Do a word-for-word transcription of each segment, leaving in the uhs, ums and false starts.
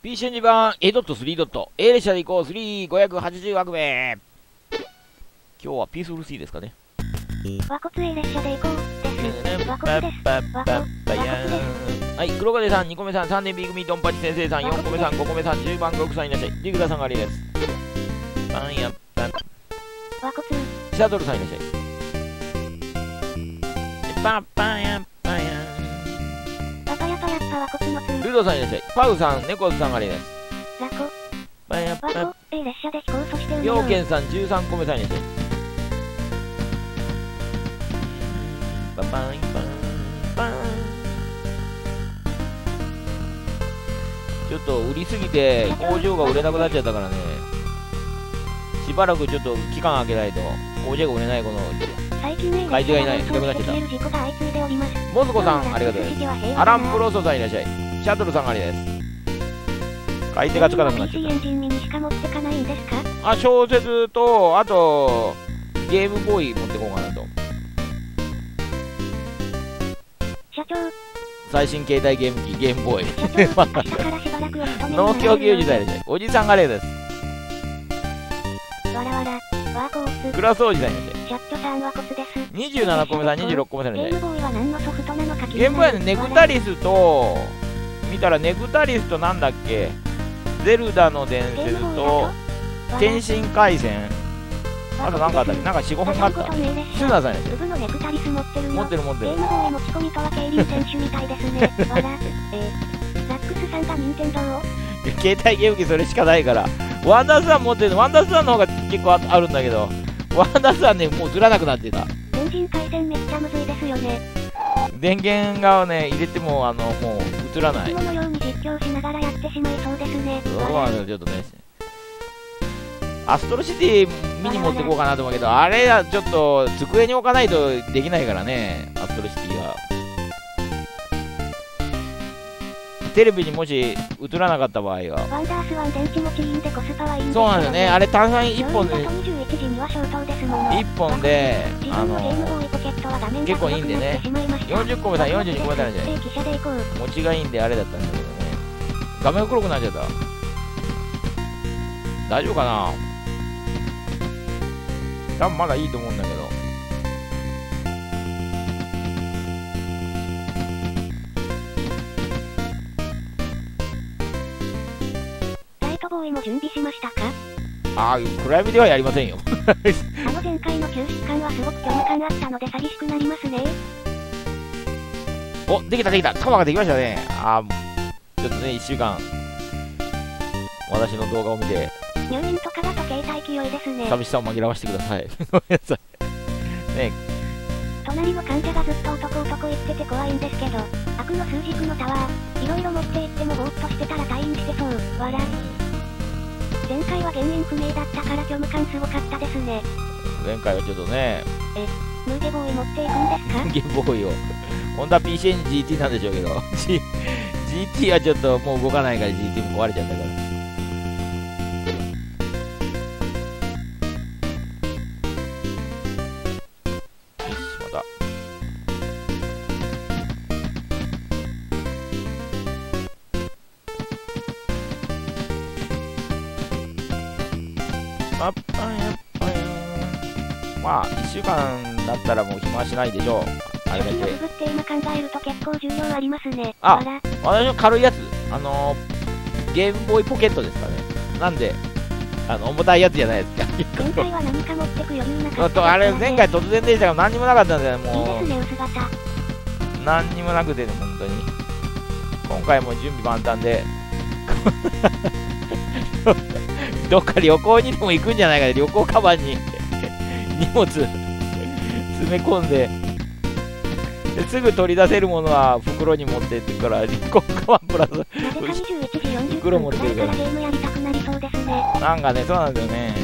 ピーシーエヌジー 版 エードットスリードット A 列車で行こうさんごひゃくはちじゅう枠目。今日はピースフル C ですかね。 和骨 A 列車で行こうです。和骨です。和骨です。 はい、黒金さん、にこめさん、さんねん B 組ドンパチ先生さん、よんこめさん、ごこめさん、じゅうばんごくさんいらっしゃい。リグダさんがありです。パンやっぱ和骨シャドルさんいらっしゃい。パンパンやっぱやパパヤパヤッパ和骨のツールドさんいらっしゃい。パウさん、ネコズさんがありです。 ラコパンやっぱ和骨 A 列車で飛行そして海よをうけんさん、じゅうさんこめさんいらっしゃい。パパンパンパン。ちょっと売りすぎて工場が売れなくなっちゃったからね、しばらくちょっと期間空けないと工場が売れないこの最近 A 買い手がいない列車が暴走して消える事故が相次いでおります。 モズコさんありがとうございます。アランプロソさんいらっしゃい。シャトルさんがありです。買い手がつかなくなっちゃっピーシー エンジンミニしか持ってかないんですか？ た。あ、小説とあとゲームボーイ持ってこうかなと。 社長最新携帯ゲーム機ゲームボーイ社長明日からしばらくお勤めになら農れる協球児さんいらっしゃい。おじさんがありです。 わらわらワーコースクラスおじさんいらっしゃい。 シャッチョさんはコツです。 にじゅうななこめさん、にじゅうろっこめさんいらっしゃい。 ゲームボーイは何のソフトなのか気になる。 ゲームボーイのネクタリスと見たらネクタリスとなんだっけ、ゼルダの伝説と天津回戦、あと何かあったっけ、なんかよん、ごほんあった。シュナーさんやウブのネクタリス持ってるの。 持ってる持ってる。 ゲームボーイ持ち込みとは競輪選手みたいですね。わらえー、ザックスさんが任天堂を携帯ゲーム機それしかないから、ワンダースワン持ってるの。ワンダースワンの方が結構 あ, あるんだけど、ワンダースワンね、もうずらなくなってた。 天津回線めっちゃむずいですよね。 電源がね入れてもあのもう映らない。 いつものように実況しながらやってしまいそうですね。 そうなのよ、ちょっとね。アストロシティ見に持ってこうかなと思うけど、あれはちょっと机に置かないとできないからね、アストロシティは。テレビにもし映らなかった場合は。 ワンダースワン電池持ちいいんでコスパはいいんですそうなんですよね、あれ単体いっぽんで、 にじゅういちじには消灯ですもの。 いっぽんで、 自あの分のゲームボーイポケットは画面が結構いいんでね黒くなってしまいました。 よんじゅっこめさん、よんじゅうにこめさんじゃない。 汽車で行こう。 持ちがいいんであれだったんだけどね、画面が黒くなっちゃった。大丈夫かな、多分まだいいと思うんだけど。 ライトボーイも準備しましたか？ ああ、暗闇ではやりませんよ。 あの前回の休止感はすごく虚無感あったので寂しくなりますね。 お、できたできた、タワーができましたね。ああ、ちょっとね、いっしゅうかん私の動画を見て入院とかだと携帯気良いですね。 寂しさを紛らわしてください。ごめんなさいね。 隣の患者がずっと男男言ってて怖いんですけど、悪の数軸のタワーいろいろ持って行ってもぼーっとしてたら退院してそう。わら前回は原因不明だったから虚無感すごかったですね。 前回はちょっとね、 え、ムーゲボーイ持っていくんですか？ ゲームボーイを本当は ピーシーエヌジーティー なんでしょうけどジーティー はちょっともう動かないから ジーティー も壊れちゃったから。よし、またパッパンやっぱやまあいっしゅうかんだったらもう暇はしないでしょう。あれだ初期のけ部分って今考えると結構重量ありますね。 あわら私の軽いやつ、あのー、ゲームボーイポケットですかね。なんであの重たいやつじゃないですか。 前回は何か持ってく余裕なかったですとあれ前回突然でしたが何にもなかったんだよ。 いいもですね薄型。 う何にもなくてね、本当に今回も準備万端でどっか旅行にでも行くんじゃないかね。旅行カバンに荷物詰め込んで、ですぐ取り出せるものは袋に持ってってから旅行カバンプラスなぜかにじゅういちじよんじゅっぷ袋持んくらいってるからからゲームやりたくなりそうですね。 なんかね、そうなんですよね。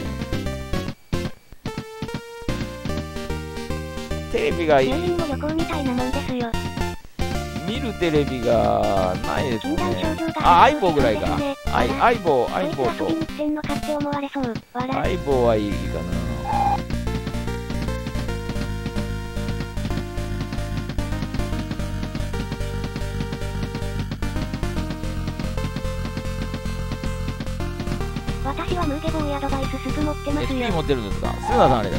テレビが入院も旅行みたいなもんですよ。 見るテレビがないです禁断ね。 症状があ、相棒ぐらいか。 そうですねあい相棒、相棒とこいつ遊びに来てんのかって思われそう。わら相棒はいいかな。 私はムーゲボーイアドバイススプ持ってますエスピーよ。 持ってるんですか。スーナさんあれです。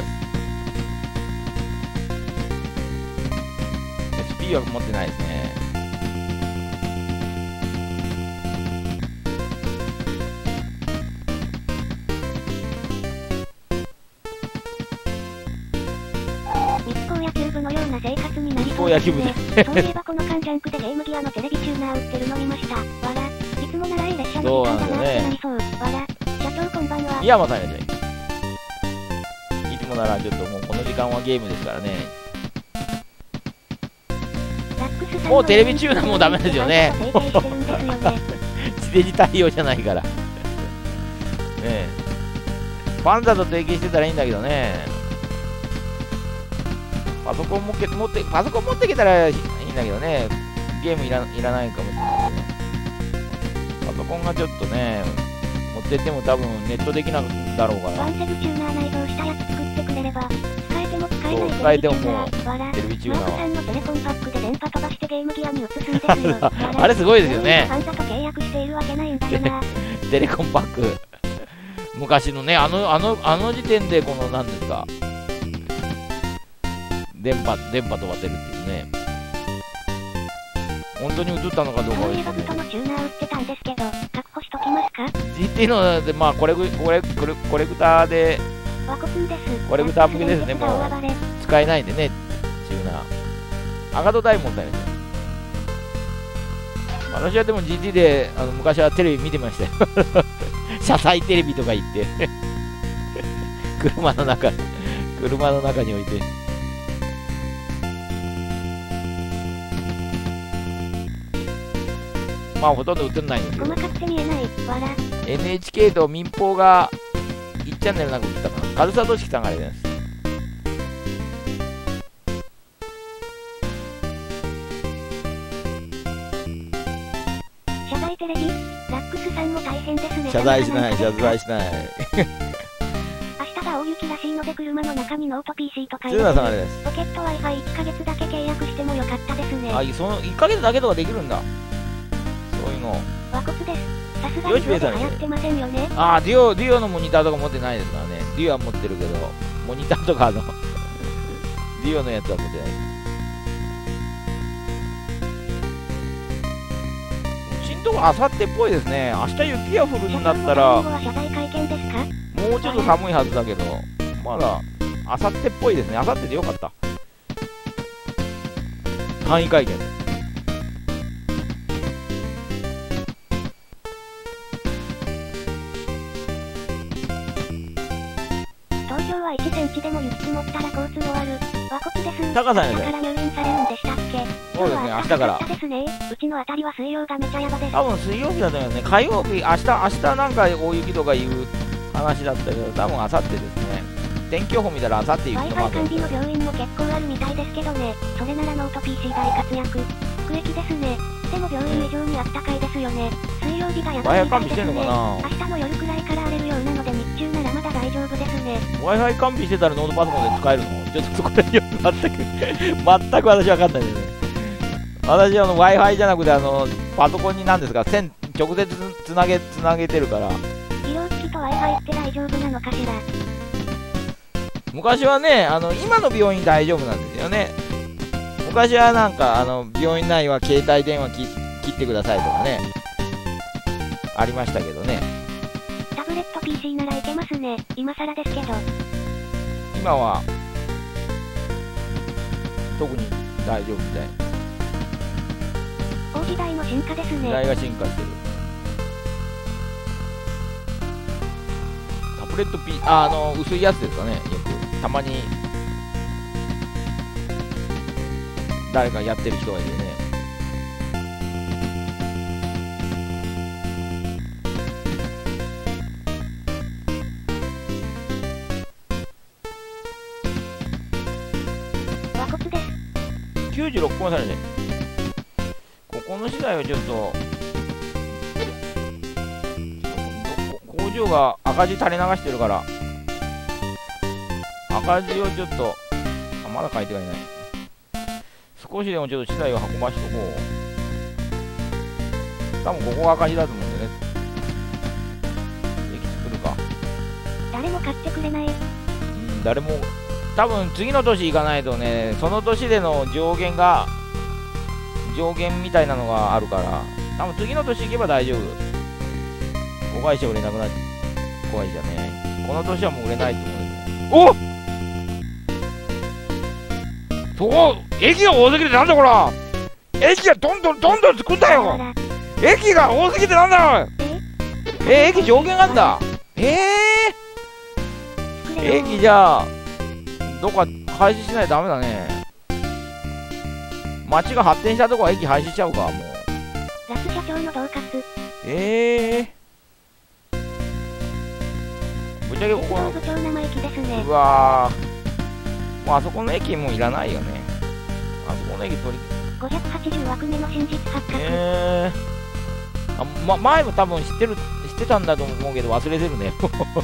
エスピー は持ってないですね。 日光野球部のような生活になり日そうです光野球部ね。 でそういえばこのカンジャンクでゲームギアのテレビチューナー売ってるの見ました。わら。いつもならいい列車の時間だなってなりそう。わら。社長こんばんは。 いやまさにね。いつもならちょっともうこの時間はゲームですからね。 ラックスさんのもうテレビチューナーもうダメですよね。 提携してるんですよね。 地デジ対応じゃないから。ねえ。パンダと提携してたらいいんだけどね。パソコンもけ持って、パソコン持ってきたらいいんだけどね。ゲームいらいらないかもしれないけど。パソコンがちょっとね、持ってっても多分ネットできないだろうから。 ワンセグチューナー内蔵したやつ作ってくれれば、使えても使えないそう使えてももテレビチューナー。わら。マークさんのテレコンパックで電波飛ばしてゲームギアに移すんですよ。 あれすごいですよね。 ファンザと契約しているわけないんだよな。 テレコンパック。昔のね、あの、あの、あの時点でこの何ですか。電波、電波飛ばせるっていうね。本当に映ったのかどうかはそういえばブトのチューナー売ってたんですけど、確保しときますか？ ジーティー ので、まあ、コレク、コレ、コレ、コレクターで、 ワコツンです。 コレクター向けですね、もう。使えないんでね、チューナー。アガトダイモンドだよね。私はでも ジーティー で、あの、昔はテレビ見てましたよ。車載テレビとか言って。車の中、車の中に置いて。まあほとんど映んないんですけど、 細かくて見えない。わら。 エヌエイチケー と民放がいちチャンネルなんか映ったかな。カルサトシキさんがあれです。 謝罪テレビ？ラックスさんも大変ですね。 謝罪しない、謝罪しない。 明日が大雪らしいので車の中にノート ピーシー とか入鶴れて田さんあれです。 ポケット Wi-Fiいっかげつだけ契約してもよかったですね。 あ、そのいっかげつだけとかできるんだ。そういうの。 和骨です。さすがに流行ってませんよね。 ああ、デュオ、デュオのモニターとか持ってないですからね。デュオは持ってるけど、モニターとかのデュオのやつは持ってない。うちんとこあさってっぽいですね。明日雪が降るんだったら、も謝罪会見ですか？ うちょっと寒いはずだけど、まだあさってっぽいですね。あさってでよかった。簡易会見。 東京はいちセンチでも雪積もったら交通終わる。和骨です。 高さんやね。 だから入院されるんでしたっけ？ そうですね、明日から。 ですね。うちのあたりは水曜がめちゃやばです。 多分水曜日だったよね。火曜日、明日、明日なんか大雪とかいう話だったけど、多分明後日ですね。天気予報見たら明後日雪とか。 Wi-Fi 完備の病院も結構あるみたいですけどね。それならノート ピーシー 大活躍。服役ですね。でも病院以上にあったかいですよね。水曜日がやばいみたいですね。明日の夜くらいから荒れるようなので日中ならまだ大丈夫ですね。 Wi-Fi 完備してたらノートパソコンで使えるの？ちょっとそこら辺全く全く私わかんないですね。私はあの Wi-Fi じゃなくてあのパソコンに何ですか線直接つなげつなげてるから。 医療機器と Wi-Fi って大丈夫なのかしら。 昔はね、あの今の病院大丈夫なんですよね。昔はなんかあの病院内は携帯電話き切ってくださいとかね、ありましたけどね。 タブレット ピーシー ならいけますね。今更ですけど。 今は特に大丈夫みたい。 大時代の進化ですね。 時代が進化してる。タブレット P、あ、あの薄いやつですかね。よくたまに誰かやってる人がいるよね。 和骨です。 きゅうじゅうろっこめされて、ここの次第はちょっと工場が赤字垂れ流してるから赤字をちょっと、あ、まだ書いてはいない。少しでもちょっと資材を運ばしとこう。多分ここが赤字だと思うんでね。駅作るか。 買ってくれない。 うん、誰も、多分次の年行かないとね、その年での上限が、上限みたいなのがあるから、多分次の年行けば大丈夫。子会社売れなくなっちゃう。子会社ね。この年はもう売れないと思うんですね。おっ、そこ、駅が多すぎてなんだこら。駅がどんどんどんどん作んだよ。駅が多すぎてなんだよ。え、駅上限があんだ。えー、駅じゃあ、どっか廃止しないとダメだね。街が発展したとこは駅廃止しちゃうか、もう。 ラス社長の恫喝。 ええー。ぶっちゃけここの。 部長生駅ですね。 うわー。もうあそこの駅もういらないよね。あそこの駅取り。 ごひゃくはちじゅう枠目の真実発覚。 えー。あ、ま、前も多分知ってる、知ってたんだと思うけど忘れてるね。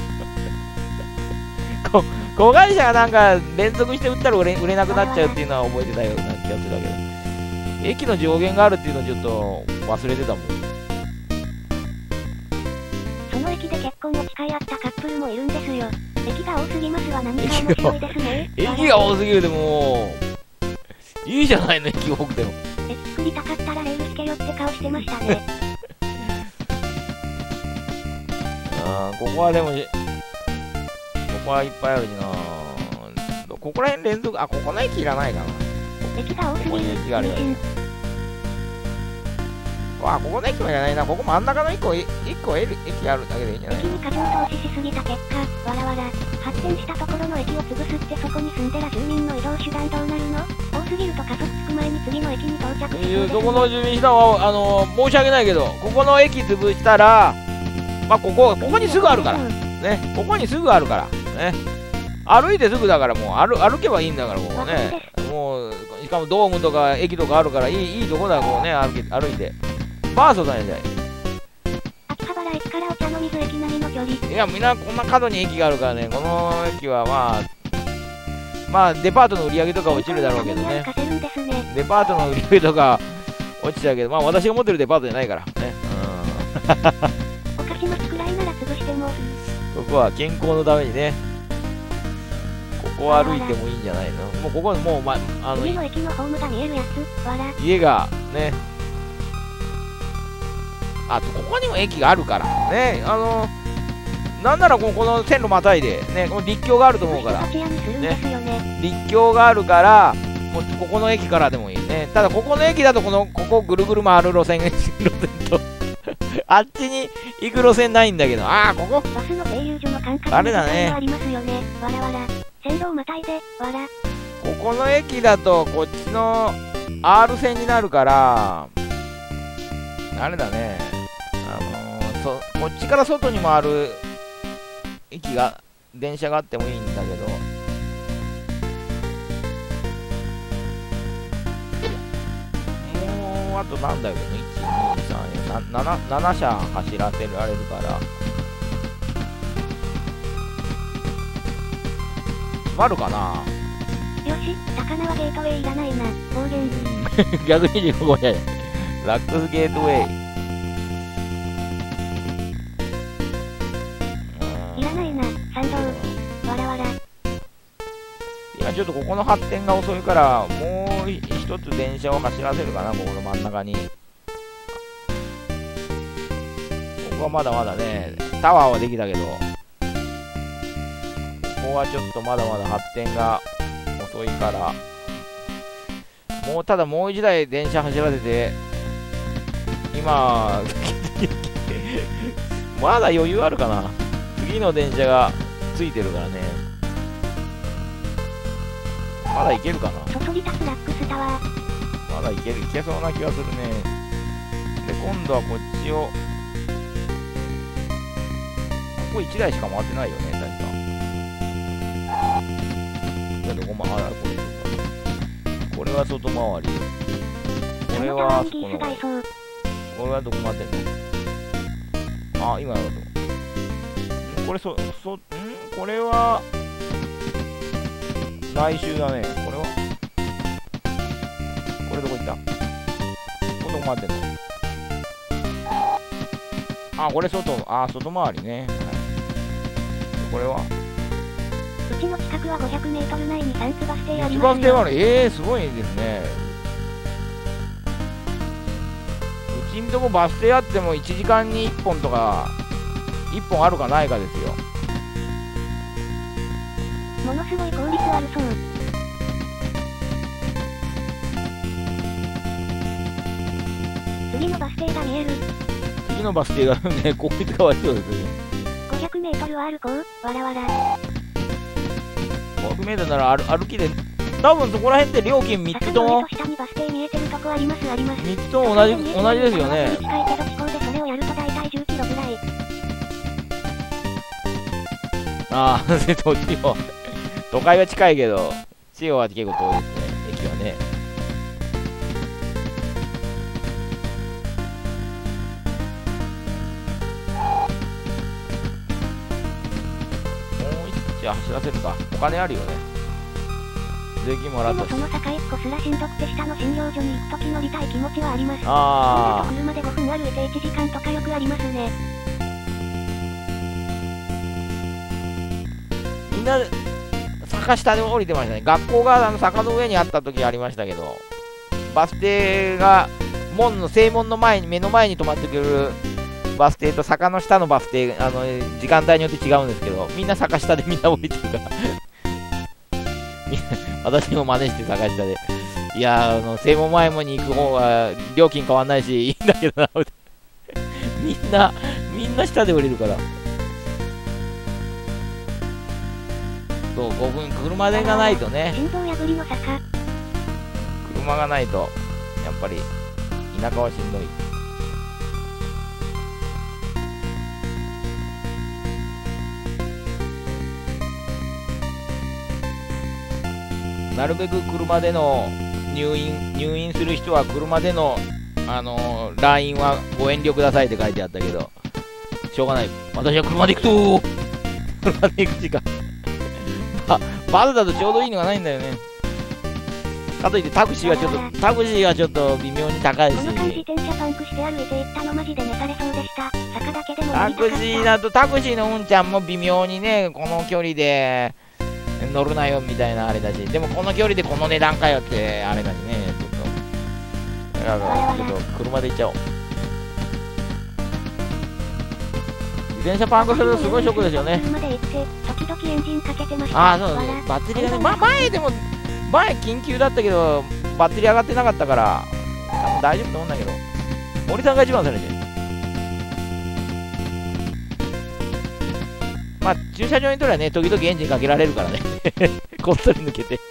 こ子会社がなんか連続して売ったら売れ、売れなくなっちゃうっていうのは覚えてたような気がするだけど。駅の上限があるっていうのをちょっと忘れてたもん。 その駅で結婚を誓い合ったカップルもいるんですよ。駅が多すぎますは何か面白いですね。 駅が多すぎるでもいいじゃないの、駅多くても。 駅作りたかったらレール引けよって顔してましたね。 あー、ここはでもここはいっぱいあるしな。ここら辺連続、あ、ここの駅いらないかな。 駅が多すぎる。 ここに駅があるよね。わあ、ここの駅もいらないな。ここ真ん中のいっこ、いっこ駅あるだけでいいんじゃない？ 駅に過剰投資しすぎた結果、わらわら、発展したところの駅を潰すってそこに住んでら住民の移動手段どうなるの？多すぎると加速つく前に次の駅に到着しそうですね。 そこの住民さんは、あのー、申し訳ないけど、ここの駅潰したら、まあ、ここ、ここにすぐあるから。ね、ここにすぐあるから。ね。歩いてすぐだからもう歩、歩けばいいんだから、ここね。もう、しかもドームとか駅とかあるからいい、いいとこだ、こうね、歩き、歩いて。バーストだね、じゃ秋葉原駅からお茶の水駅並みの距離。 いや、みんなこんな角に駅があるからね、この駅はまあ、まあ、デパートの売り上げとか落ちるだろうけどね。デパートの売り上げとか落ちちゃうけど、まあ私が持ってるデパートじゃないから。ね。 うん。お菓子のくらいなら潰しても。 ここは健康のためにね。ここを歩いてもいいんじゃないの？もうここもう、ま、あの、 次の駅のホームが見えるやつ、わら。 家がね、あとここにも駅があるからね、あのなんならこの線路またいでね、この陸橋があると思うから、ね、陸橋があるからもうここの駅からでもいいね。ただここの駅だとこのここぐるぐる回る路線路線とあっちに行く路線ないんだけど、ああここバスの停留所の間隔あれだね。 ありますよね。わらわら線路をまたいでわら。 ここの駅だとこっちの R 線になるからあれだね。あのー、そこっちから外に回る駅が電車があってもいいんだけど、もうあとなんだよね、いち、に、さん、よん、なな、なな車走らせられるからあるかな。 よし、高輪ゲートウェイいらないな、暴言。 逆にここじゃない。ラックスゲートウェイ。 いらないな、賛同。わらわら。 今ちょっとここの発展が遅いから、もう一つ電車を走らせるかな、ここの真ん中に。ここはまだまだね、タワーはできたけど、ここはちょっとまだまだ発展が遅いから、もうただもう一台電車走らせて、今、まだ余裕あるかな。次の電車がついてるからね。まだいけるかな。 そそり立つラックスタワー。 まだいける、いけそうな気がするね。で、今度はこっちを、ここいちだいしか回ってないよね、確か。じゃあどこ回る？これとか。これは外回り。これはあそこの。これはどこ回ってんの？あ、今だと。これそ、そ、んこれは、来週だね。これはこれどこ行った？これどこ回ってんの？あ、これ外、あ、外回りね。はい、これはうちの近くはごひゃくメートル内にさんつバス停ありみっつますよ。 バス停がある。ええー、すごいですね。うちんとこバス停あってもいちじかんにいっぽんとか、いっぽんあるかないかですよ。 ものすごい効率悪そう。次のバス停が見える。 次のバス停がね、効率が悪そうですね。 ごひゃくメートルは歩こう。わらわら。 ごひゃくメートルなら歩歩きで、多分そこら辺って料金みっつとも、 坂の上と下にバス停見えてるとこありますあります。 みっつとも同じ、同じですよね。 近いけど地方でそれをやると大体じゅっキロぐらい。 ああ、そっちも。都会は近いけど、地方は結構遠いですね、駅はね。もう一丁走らせるか。お金あるよね。税金もらったし。 でもその坂一個すらしんどくて下の診療所に行くとき乗りたい気持ちはあります。 ああ。 車でごふん歩いていちじかんとかよくありますね。 みんな、坂下で降りてましたね。学校があの坂の上にあった時ありましたけど、バス停が門の正門の前に目の前に止まってくるバス停と坂の下のバス停、あの時間帯によって違うんですけど、みんな坂下でみんな降りてるからみんな私も真似して坂下で、いやー、あの正門前に行く方が料金変わんないしいいんだけどなみんなみんな下で降りるから。そう、ごふん、車でがないとね、 心臓破りの坂。 車がないと、やっぱり、田舎はしんどい。なるべく車での入院、入院する人は車での、あのー、来院はご遠慮くださいって書いてあったけど、しょうがない。私は車で行くと車で行くしか。バスだとちょうどいいのがないんだよね。かといってタクシーはちょっと、タクシーはちょっと微妙に高いし。 この間自転車パンクして歩いていったのマジで寝されそうでした。坂だけでも乗タりたかった。 クシーだとタクシーのうんちゃんも微妙にね、この距離で乗るなよみたいなあれだし、でもこの距離でこの値段かよってあれだしね、ちょっと。だからちょっと車で行っちゃおう。自転車パンクするとすごいショックですよね。 車で行って時々エンジンかけてました。 ああ、そうそう、バッテリーがね、ま、前でも、前緊急だったけど、バッテリー上がってなかったから、多分大丈夫と思うんだけど、森さんが一番それで。まあ、駐車場にとりゃね、時々エンジンかけられるからね。こっそり抜けて。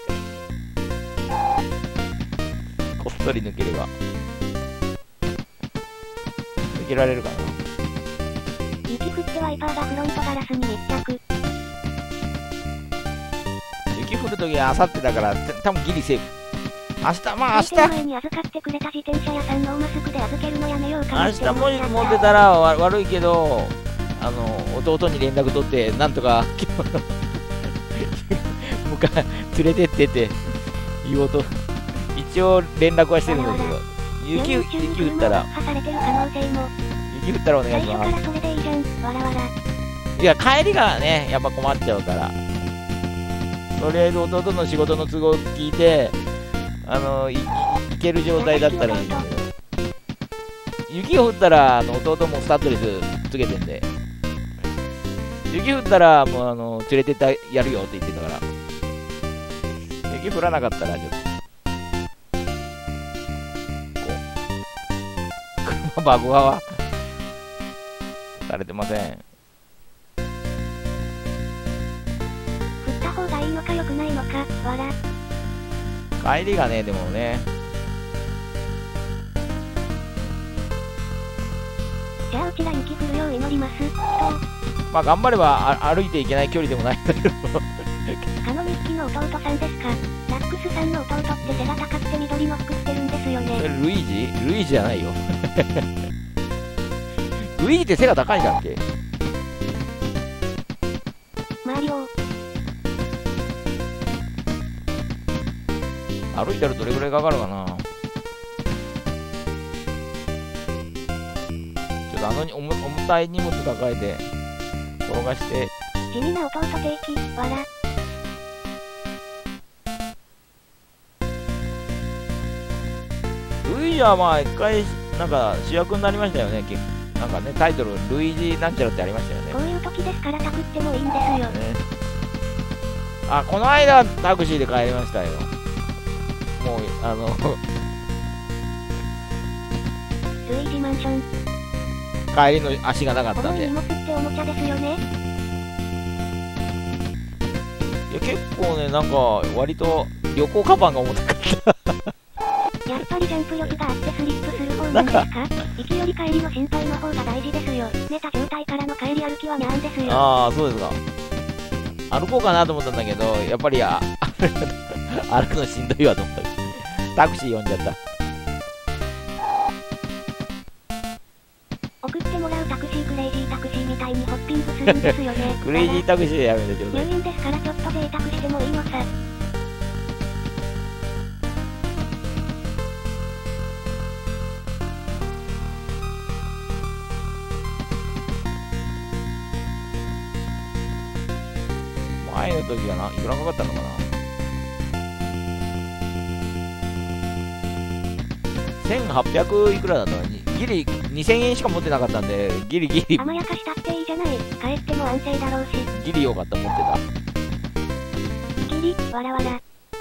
こっそり抜ければ。抜けられるかな。 雪降ってワイパーがフロントガラスに密着。 雪降るときはあさってだから、多分ギリセーフ。明日、まあ明日、 前に預かってくれた自転車屋さんのマスクで預けるのやめようかなって明日もし持ってたらわ悪いけど、あの、弟に連絡取って、なんとか、向か連れてってって言おうと、一応連絡はしてるんだけど、雪、雪降ったら、雪降ったらお願いします。 最初からそれでいいじゃん、わらわら。 いや、帰りがね、やっぱ困っちゃうから。とりあえず弟の仕事の都合を聞いて、あの、い、い、行ける状態だったらいいんだけど。雪が降ったら、あの、弟もスタッドレスつけてんで。雪降ったら、もうあの、連れてったやるよって言ってたから。雪降らなかったら、ちょっと。こう。車バグは、されてません。 振った方がいいのか良くないのか、わら。 帰りがね、でもね。 じゃあうちら雪降るよう祈ります。と。 まあ頑張ればあ歩いていけない距離でもないんだけど。 カノミッキの弟さんですか。ラックスさんの弟って背が高くて緑の服着てるんですよね。 ルイージルイージじゃないよ。ルイージって背が高いんだっけ？ マリオ。 歩いたらどれぐらいかかるかな。ちょっとあのに重重たい荷物抱えて転がして。 地味な弟定期、わら。 ルイージはまあ一回なんか主役になりましたよね。けなんかねタイトルルイージなんちゃらってありましたよね。 こういう時ですからタクってもいいんですよ。 ね、あ、この間タクシーで帰りましたよ。もうあのルイージマンション。 帰りの足がなかったんで。 重い荷物っておもちゃですよね。 いや結構ね、なんか割と旅行カバンが重たかったやっぱりジャンプ力があってスリップする方なんですか。行きより帰りの心配の方が大事ですよ。寝た状態からの帰り歩きはにゃんですよ。 ああ、そうですか。歩こうかなと思ったんだけど、やっぱりあ歩くのしんどいわと思った。タクシー呼んじゃった。 送ってもらうタクシークレイジータクシーみたいにホッピングするんですよね。 クレイジータクシーでやめてちょうだい。 入院ですからちょっと贅沢してもいいのさ。 前の時はないくらかかったのかな。せんはっぴゃくいくらだったのに、ギリにせんえんしか持ってなかったんで、ギリギリ甘やかしたっていいじゃない。帰っても安静だろうし。 ギリよかった持ってギリわらわら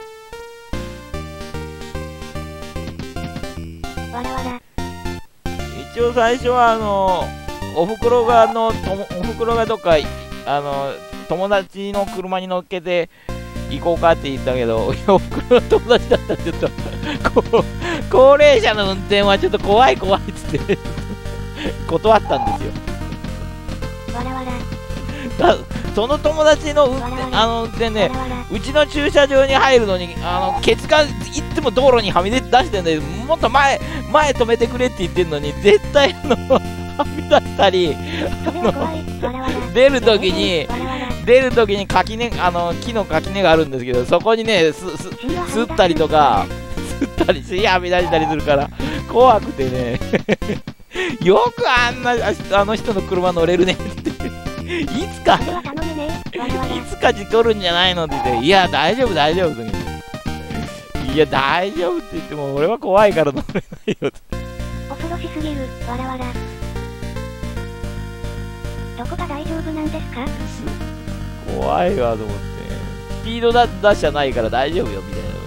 わらわら。 一応最初はあのおふくろがのともおふくろがどっかあの友達の車に乗っけて行こうかって言ったけど、おふくろの友達だったらちょっとこう高齢者の運転はちょっと怖い怖いっつって断ったんですよ。 わらわら。 だその友達の運転あの運転ね、うちの駐車場に入るのにあのケツがいつも道路にはみ出してんだけど、もっと前前止めてくれって言ってんのに絶対あのはみ出したり出るときに出るときに垣根あの木の垣根があるんですけど、そこにねすすすったりとかすったりしてはみ出したりするから怖くてねよくあんなあの人の車乗れるねっていつかいつか事故るんじゃないのって言って、いや大丈夫大丈夫っていや大丈夫って言っても俺は怖いから乗れないよって恐ろしすぎるわらわら。どこが大丈夫なんですか。 怖いわと思って、スピードだ出しじゃないから大丈夫よみたいな。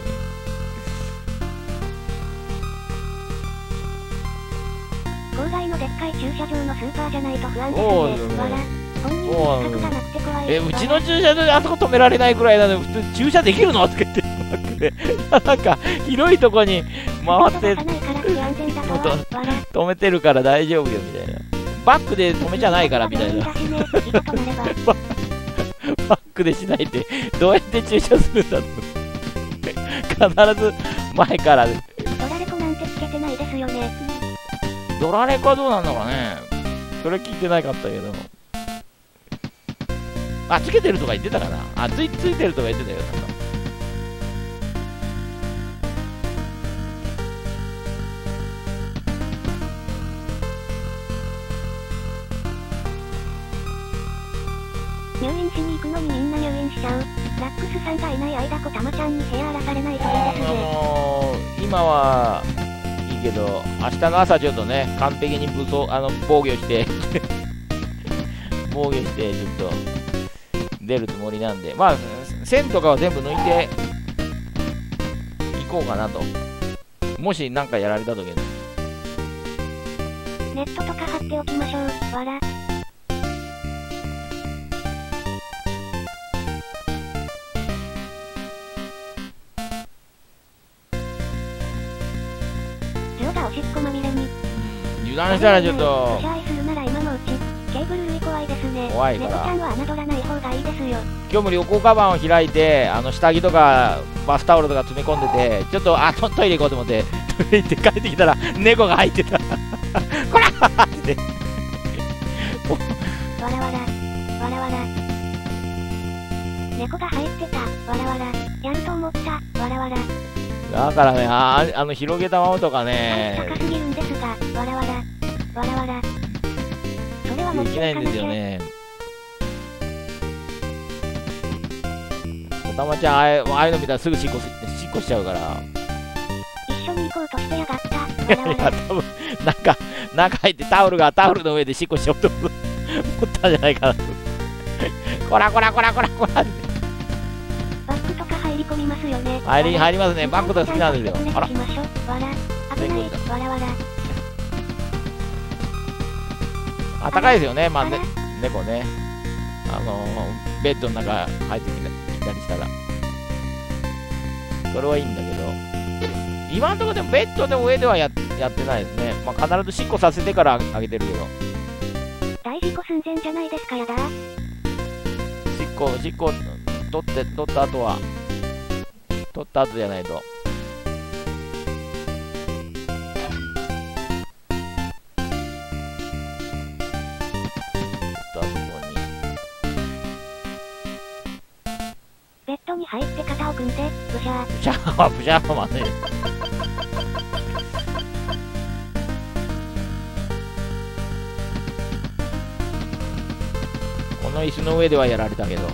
郊外のでっかい駐車場のスーパーじゃないと不安ですね。わら本人の資格がなくて怖い。 え、うちの駐車場であそこ止められないくらいなのに普通駐車できるのって言っていやなんか広いとこに回って止めてるから大丈夫よみたいな。バックで止めちゃないからみたいなバックでしないってどうやって駐車するんだと必ず前からで。 ドラレコなんてつけてないですよね。 ドラレコはどうなんのかね、それ聞いてなかったけど。あ、つけてるとか言ってたかな。あ、ついついてるとか言ってたよなんか。 入院しに行くのにみんな入院しちゃう。ラックスさんがいない間こたまちゃんに部屋荒らされないといいですね。 あのー、今はいいけど明日の朝ちょっとね完璧に武装あの防御して防御してちょっと出るつもりなんで、まあ線とかは全部抜いていこうかなと、もし何かやられた時に。 ネットとか貼っておきましょう。わらおしっこまみれに油断したらちょっとお支配するなら今のうち。ケーブル類怖いですね。 怖いから猫ちゃんは侮らない方がいいですよ。 今日も旅行カバンを開いてあの下着とかバスタオルとか詰め込んでて、ちょっとあトトイレ行こうと思ってトイレ行って帰ってきたら猫が入ってたこらってわらわらわらわら猫が入ってたわらわらやると思ったわらわら。 だからね、あ, あの広げたままとかね、 高すぎるんですが、わらわら、わらわら。それはもうできないんですよね。おたまちゃんああ、ああいうの見たらすぐしっこしっこしちゃうから。 一所に行こうとしてやがった。わいらわら。 や多分なんか中入ってタオルがタオルの上でしっこしようと思ったんじゃないかなと。こらこらこらこらこらって。 バックとか入り込みますよね。 入り入りますね。バックとか好きなんですよ。あら。 行きましょう。わら。危ない。わらわら。 あったかいですよね。まあね猫ね。あのー、ベッドの中入ってきたりしたら。それはいいんだけど。今のところでもベッドの上では や, やってないですね。まあ、必ずしっこさせてからあげてるけど。 大事故寸前じゃないですかやだ。 しっこ、しっこ取って、取った後は、取った後じゃないと。取った後に。 ベッドに入って肩を組んで、ブシャー。 ブシャーは、ブシャーはまずいです。この椅子の上ではやられたけど。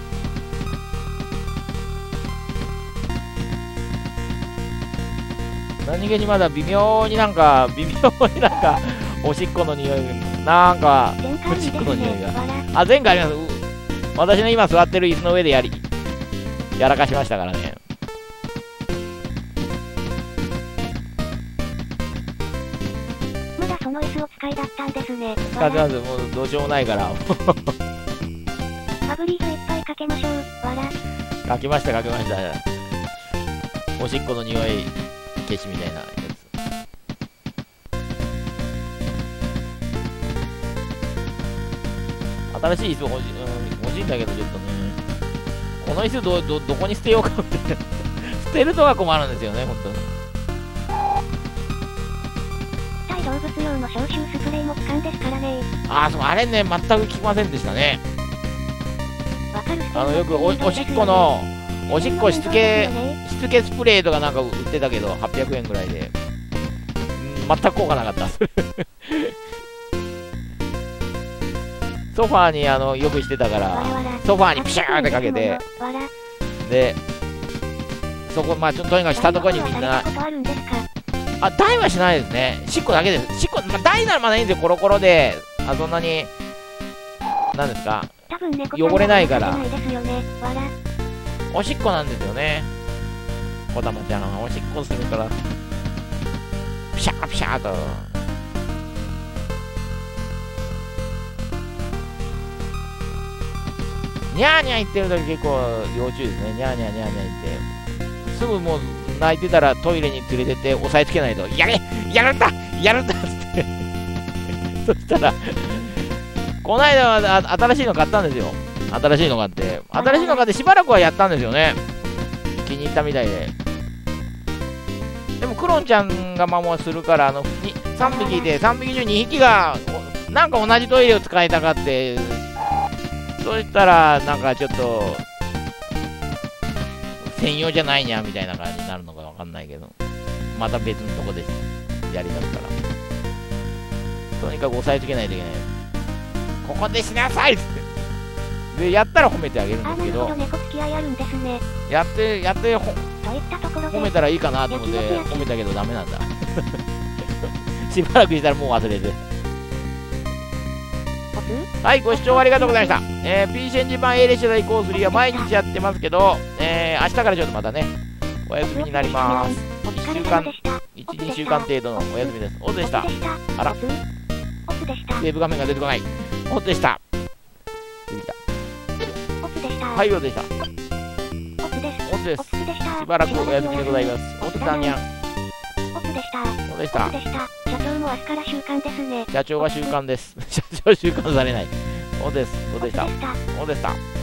何気にまだ微妙になんか、微妙になんか、おしっこの匂い、なんか、おしっこの匂いが。あ、前回あります。私の今座ってる椅子の上でやり、やらかしましたからね。 まだその椅子を使いだったんですね。 使ってます。もうどうしようもないから。 ファブリーズいっぱいかけましょう。わら。 かけました、かけました。おしっこの匂い消しみたいなやつ。新しい椅子欲しい、うん、欲しいんだけど、ちょっとね。この椅子ど、ど、どこに捨てようかって。捨てるのが困るんですよね、本当に。 対動物用の消臭スプレーも使うんですからね。 ああ、そう、あれね、全く効きませんでしたね。 わかる。 あの、よくお、おしっこの、おしっこしつけ、しつけスプレーとかなんか売ってたけど、はっぴゃくえんぐらいで。うん、全く効果なかった。ソファーにあのよくしてたから、ソファーにピシャーってかけて、で、そこ、まあ、ちょっととにかく下のところにみんな、あ、台はしないですね。しっこだけです。しっこ、まあ、台ならまだいいんですよ、コロコロで、あ、そんなに、なんですか、汚れないから。おしっこなんですよね。こたまちゃんはおしっこするから、ピシャーピシャーと。ニャーニャー言ってるとき結構要注意ですね。ニャーニャーニャーニャー言って。すぐもう泣いてたらトイレに連れてって押さえつけないと、やれやるんだやるんだっつって。そしたら、この間は新しいの買ったんですよ。新しいの買って。新しいの買ってしばらくはやったんですよね。気に入ったみたいで。でもクロンちゃんがママするから、あの、さんびきで、さんびき中にひきが、なんか同じトイレを使いたがって、そしたら、なんかちょっと、専用じゃないにゃみたいな感じになるのかわかんないけど、また別のとこでやりだすから。とにかく押さえつけないといけない。ここでしなさいっつって。で、やったら褒めてあげるんですけど、やって、やって、褒めたらいいかなと思って褒めたけどダメなんだ。しばらくしたらもう忘れて。はい、ご視聴ありがとうございました。えー、ピーシー エンジン版 A 列車代行スリーは毎日やってますけど、えー、明日からちょっとまたね、お休みになります。いっしゅうかん、いち、にしゅうかん程度のお休みです。オツでした。あら、セーブ画面が出てこない。オツでした。出てきた。はい、オツでした。オツです。しばらくお休みでございます。オツさんにゃん。 オツでした。 オツでした。 社長も明日から週刊ですね。 社長が週刊です。社長週刊されない。オツです。オツでした。オツでした。